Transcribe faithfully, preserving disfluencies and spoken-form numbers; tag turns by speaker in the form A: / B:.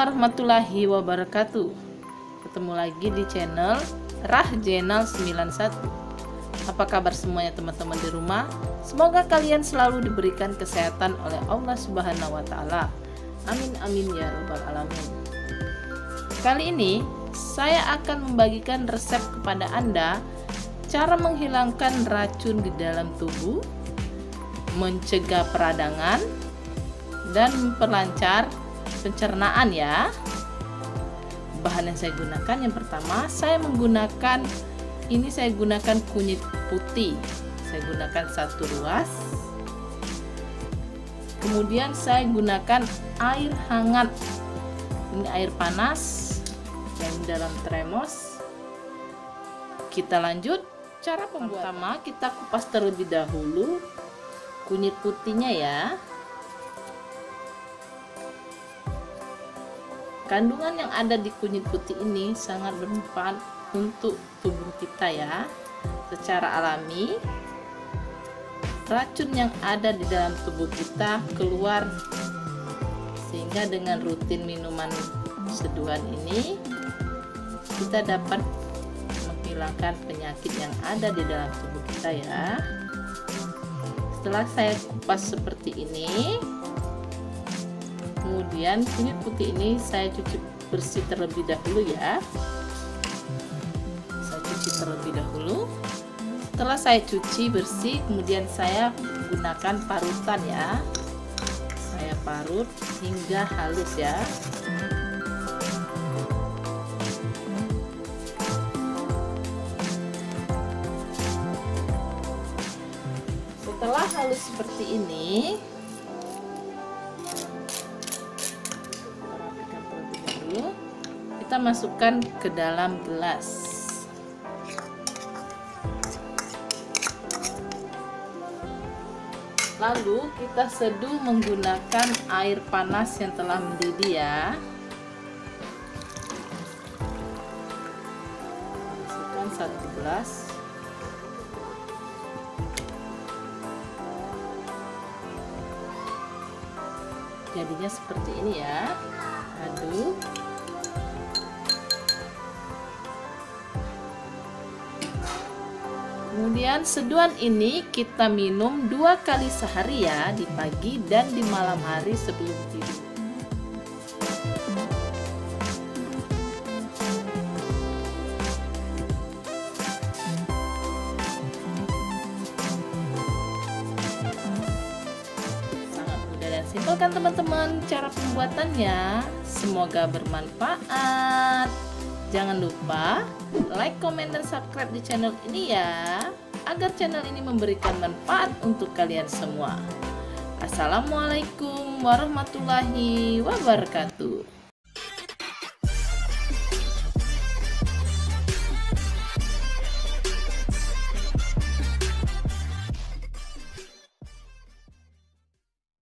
A: warahmatullahi wabarakatuh. Ketemu lagi di channel Rah Jenal sembilan satu. Apa kabar semuanya teman-teman di rumah? Semoga kalian selalu diberikan kesehatan oleh Allah Subhanahu wa taala. Amin amin ya rabbal alamin. Kali ini saya akan membagikan resep kepada Anda cara menghilangkan racun di dalam tubuh, mencegah peradangan, dan memperlancar pencernaan ya. Bahan yang saya gunakan, yang pertama saya menggunakan ini saya gunakan kunyit putih. Saya gunakan satu ruas. Kemudian saya gunakan air hangat. Ini air panas yang dalam termos. Kita lanjut cara pembuatan. Pertama kita kupas terlebih dahulu kunyit putihnya ya. Kandungan yang ada di kunyit putih ini sangat bermanfaat untuk tubuh kita ya. Secara alami, racun yang ada di dalam tubuh kita keluar, sehingga dengan rutin minuman seduhan ini kita dapat menghilangkan penyakit yang ada di dalam tubuh kita ya. Setelah saya kupas seperti ini, kemudian kunyit putih ini saya cuci bersih terlebih dahulu ya. Saya cuci terlebih dahulu. Setelah saya cuci bersih, kemudian saya gunakan parutan ya. Saya parut hingga halus ya. Setelah halus seperti ini, kita masukkan ke dalam gelas. Lalu kita seduh menggunakan air panas yang telah mendidih ya. Masukkan satu gelas. Jadinya seperti ini ya. Aduk. Kemudian seduhan ini kita minum dua kali sehari ya, di pagi dan di malam hari sebelum tidur. Sangat mudah dan simpel kan teman-teman cara pembuatannya. Semoga bermanfaat. Jangan lupa like, comment, dan subscribe di channel ini ya, agar channel ini memberikan manfaat untuk kalian semua. Assalamualaikum warahmatullahi wabarakatuh.